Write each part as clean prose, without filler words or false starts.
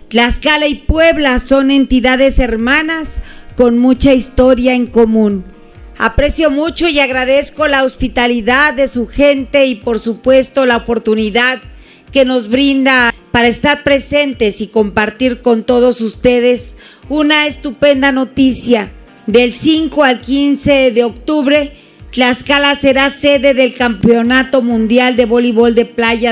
Tlaxcala y Puebla son entidades hermanas con mucha historia en común. Aprecio mucho y agradezco la hospitalidad de su gente y por supuesto la oportunidad que nos brinda para estar presentes y compartir con todos ustedes una estupenda noticia. Del 5 al 15 de octubre, Tlaxcala será sede del Campeonato Mundial de Voleibol de Playa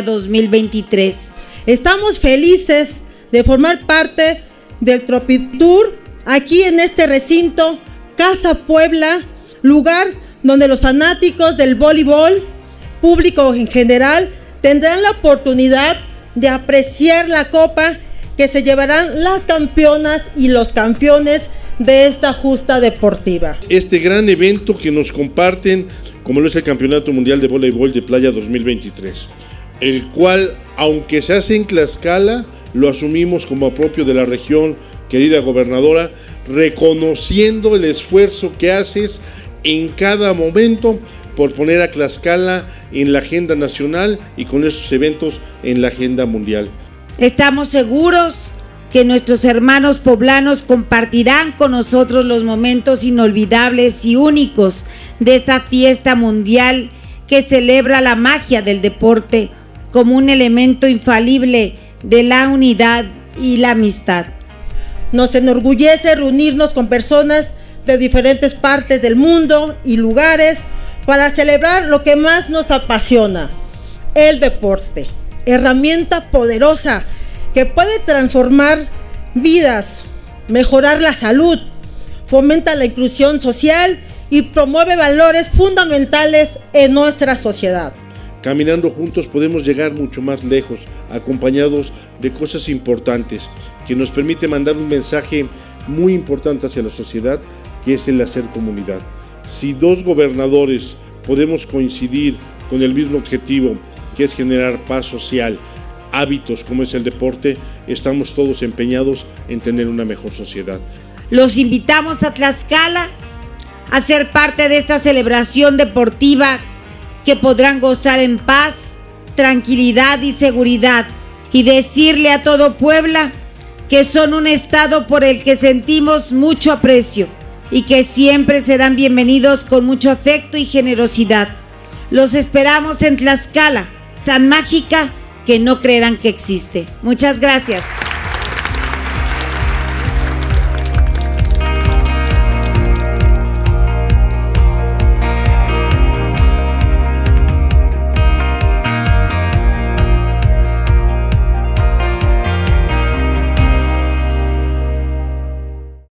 2023. Estamos felices de formar parte del Tropitour aquí en este recinto, Casa Puebla, lugar donde los fanáticos del voleibol, público en general, tendrán la oportunidad de apreciar la copa que se llevarán las campeonas y los campeones de esta justa deportiva. Este gran evento que nos comparten, como lo es el Campeonato Mundial de Voleibol de Playa 2023, el cual, aunque se hace en Tlaxcala, lo asumimos como propio de la región, querida gobernadora, reconociendo el esfuerzo que haces en cada momento por poner a Tlaxcala en la agenda nacional y con estos eventos en la agenda mundial. Estamos seguros que nuestros hermanos poblanos compartirán con nosotros los momentos inolvidables y únicos de esta fiesta mundial que celebra la magia del deporte como un elemento infalible de la unidad y la amistad. Nos enorgullece reunirnos con personas de diferentes partes del mundo y lugares para celebrar lo que más nos apasiona, el deporte, herramienta poderosa que puede transformar vidas, mejorar la salud, fomenta la inclusión social y promueve valores fundamentales en nuestra sociedad. Caminando juntos podemos llegar mucho más lejos, acompañados de cosas importantes, que nos permite mandar un mensaje muy importante hacia la sociedad, que es el hacer comunidad. Si dos gobernadores podemos coincidir con el mismo objetivo, que es generar paz social, hábitos como es el deporte, estamos todos empeñados en tener una mejor sociedad. Los invitamos a Tlaxcala a ser parte de esta celebración deportiva que podrán gozar en paz, tranquilidad y seguridad, y decirle a todo Puebla que son un estado por el que sentimos mucho aprecio y que siempre serán bienvenidos con mucho afecto y generosidad. Los esperamos en Tlaxcala, tan mágica que no creerán que existe. Muchas gracias.